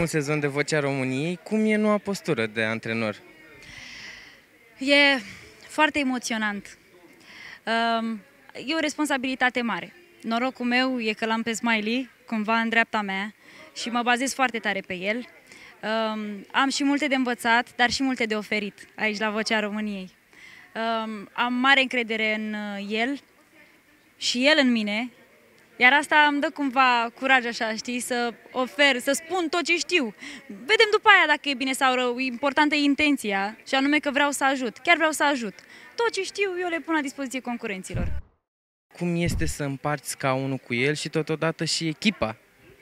primul sezon de Vocea României. Cum e noua postură de antrenor? E foarte emoționant. E o responsabilitate mare. Norocul meu e că l-am pe Smiley, cumva în dreapta mea, și mă bazez foarte tare pe el. Am și multe de învățat, dar și multe de oferit aici la Vocea României. Am mare încredere în el și el în mine, iar asta îmi dă cumva curaj, așa, știi, să ofer, să spun tot ce știu. Vedem după aia dacă e bine sau rău. Importantă e intenția, și anume că vreau să ajut. Chiar vreau să ajut. Tot ce știu eu le pun la dispoziție concurenților. Cum este să împarți scaunul cu el și totodată și echipa?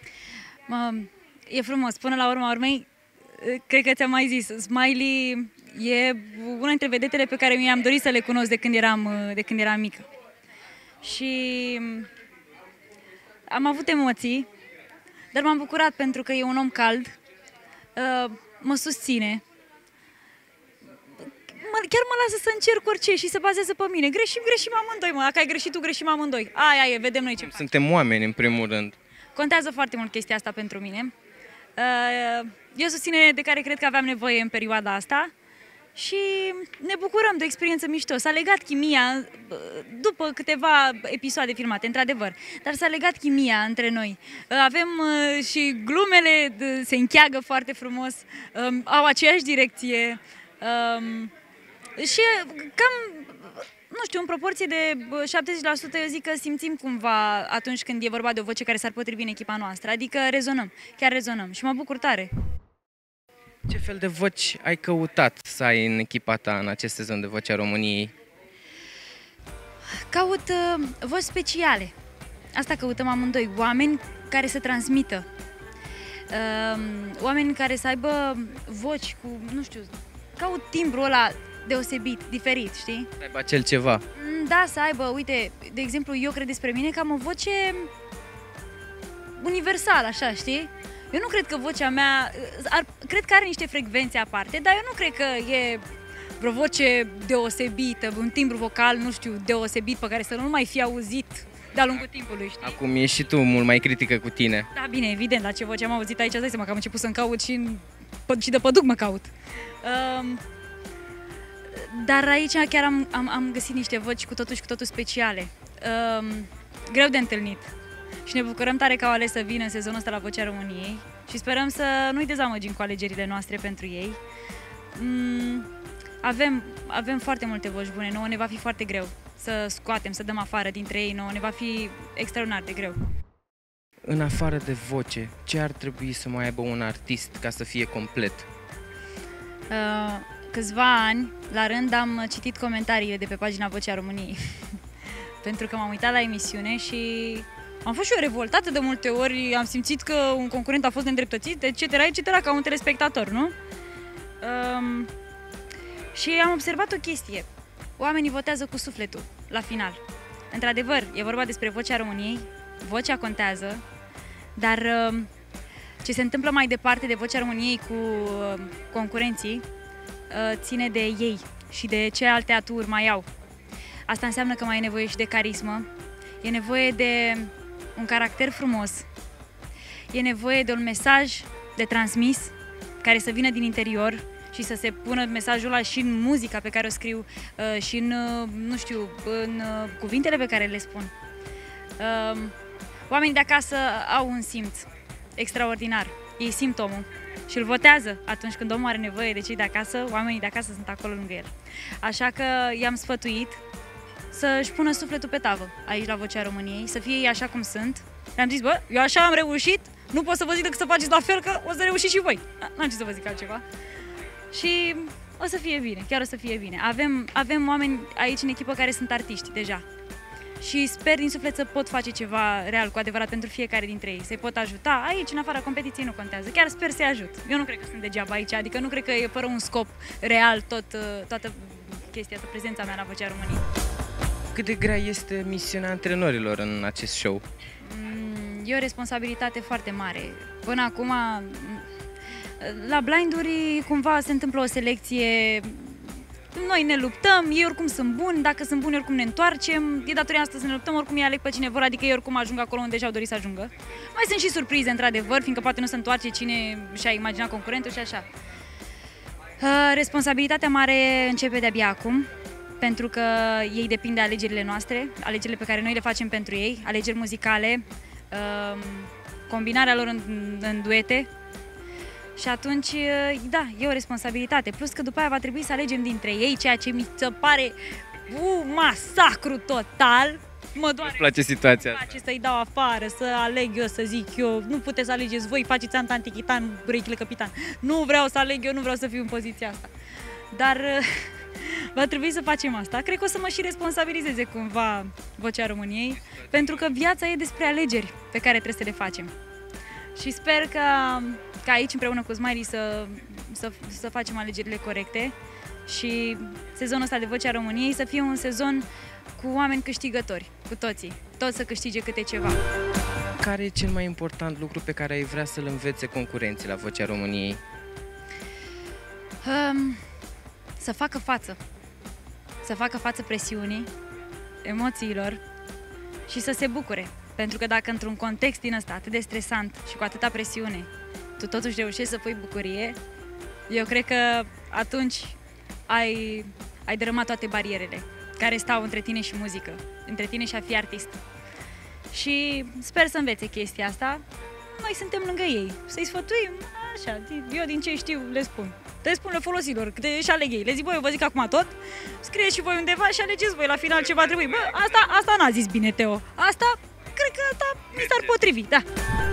E frumos. Până la urma urmei, cred că ți-am mai zis, Smiley e una dintre vedetele pe care mi-am dorit să le cunosc de când eram mică. Și am avut emoții, dar m-am bucurat pentru că e un om cald, mă susține, chiar mă lasă să încerc orice și se bazează pe mine. Greșim amândoi, mă. Dacă ai greșit tu, greșim amândoi. Aia e, vedem noi ce facem. Suntem oameni, în primul rând. Contează foarte mult chestia asta pentru mine. E o susținere de care cred că aveam nevoie în perioada asta și ne bucurăm de o experiență mișto. S-a legat chimia după câteva episoade filmate, într-adevăr, dar s-a legat chimia între noi. Avem și glumele se încheagă foarte frumos, au aceeași direcție și cam, nu știu, în proporție de 70% eu zic că simțim cumva atunci când e vorba de o voce care s-ar potrivi în echipa noastră, adică rezonăm, chiar rezonăm și mă bucur tare. Ce fel de voci ai căutat să ai în echipa ta în acest sezon de Vocea României? Caut voci speciale. Asta căutăm amândoi. Oameni care să transmită. Oameni care să aibă voci cu, nu știu, caut timbrul ăla deosebit, diferit, știi? Să aibă acel ceva. Da, să aibă, uite, de exemplu, eu cred despre mine că am o voce universală, așa, știi? Eu nu cred că vocea mea, cred că are niște frecvențe aparte, dar eu nu cred că e vreo voce deosebită, un timbru vocal, nu știu, deosebit, pe care să nu mai fi auzit de-a lungul timpului, știi? Acum ești și tu mult mai critică cu tine. Da, bine, evident, la ce voce am auzit aici, îți dai seama că am început să-mi caut și de păduc mă caut. Dar aici chiar am găsit niște voci cu totul speciale, greu de întâlnit. Și ne bucurăm tare că au ales să vină în sezonul ăsta la Vocea României și sperăm să nu-i dezamăgim cu alegerile noastre pentru ei. Avem foarte multe voci bune, nouă ne va fi foarte greu să scoatem, să dăm afară dintre ei, nouă ne va fi extraordinar de greu. În afară de voce, ce ar trebui să mai aibă un artist ca să fie complet? Câțiva ani, la rând, am citit comentariile de pe pagina Vocea României pentru că m-am uitat la emisiune și am fost și eu revoltată de multe ori, am simțit că un concurent a fost neîndreptățit, etc., ca un telespectator, nu? Și am observat o chestie. Oamenii votează cu sufletul, la final. Într-adevăr, e vorba despre Vocea României, vocea contează, dar ce se întâmplă mai departe de Vocea României cu concurenții ține de ei și de ce alte aturi mai au. Asta înseamnă că mai e nevoie și de carismă, e nevoie de un caracter frumos, e nevoie de un mesaj de transmis care să vină din interior și să se pună mesajul ăla și în muzica pe care o scriu și în, nu știu, în cuvintele pe care le spun. Oamenii de acasă au un simț extraordinar, ei simt omul și îl votează atunci când omul are nevoie de cei de acasă, oamenii de acasă sunt acolo lângă el. Așa că i-am sfătuit să-și pună sufletul pe tavă aici la Vocea României, să fie ei așa cum sunt. Le-am zis, bă, eu așa am reușit, nu pot să vă zic decât să faceți la fel, că o să reușiți și voi. N-am ce să vă zic altceva. Și o să fie bine, chiar o să fie bine. Avem oameni aici în echipă care sunt artiști deja. Și sper din suflet să pot face ceva real, cu adevărat, pentru fiecare dintre ei. Să-i pot ajuta. Aici, în afara competiției, nu contează. Chiar sper să-i ajut. Eu nu cred că sunt degeaba aici, adică nu cred că e fără un scop real toată chestia, toată prezența mea la Vocea României. Cât de grea este misiunea antrenorilor în acest show? E o responsabilitate foarte mare. Până acum, la blinduri, cumva se întâmplă o selecție Noi ne luptăm, ei oricum sunt buni, dacă sunt buni oricum ne întoarcem, e datoria asta să ne luptăm, oricum ei aleg pe cine vor, adică ei oricum ajung acolo unde și-au dorit să ajungă. Mai sunt și surprize, într-adevăr, fiindcă poate nu se întoarce cine și-a imaginat concurentul și așa. Responsabilitatea mare începe de-abia acum, pentru că ei depind de alegerile noastre, alegerile pe care noi le facem pentru ei, alegeri muzicale, combinarea lor în duete. Și atunci, da, e o responsabilitate. Plus că după aia va trebui să alegem dintre ei, ceea ce mi se pare masacru total. Mă doare. Îmi place situația asta. Să-i dau afară, să aleg eu, să zic eu. Nu puteți să alegeți voi, faceți antichitan, urechile capitan. Nu vreau să aleg eu, nu vreau să fiu în poziția asta. Dar va trebui să facem asta. Cred că o să mă și responsabilizeze cumva Vocea României, pentru că viața e despre alegeri pe care trebuie să le facem. Și sper că aici, împreună cu Smiley, să facem alegerile corecte și sezonul ăsta de Vocea României să fie un sezon cu oameni câștigători, cu toții. Toți să câștige câte ceva. Care e cel mai important lucru pe care ai vrea să-l învețe concurenții la Vocea României? Să facă față. Să facă față presiunii, emoțiilor și să se bucure. Pentru că dacă într-un context din ăsta atât de stresant și cu atâta presiune, tu totuși reușești să pui bucurie, eu cred că atunci ai dărâmat toate barierele care stau între tine și muzică, între tine și a fi artist. Și sper să învețe chestia asta. Noi suntem lângă ei, să-i sfătuim, așa, eu din ce știu le spun. Le spun le folosilor, câte și aleg ei. Le zic, voi, eu vă zic acum tot, scrieți și voi undeva și alegeți voi la final ce va trebui. Bă, asta n-a zis bine Teo, asta cred că mi s-ar potrivi, da.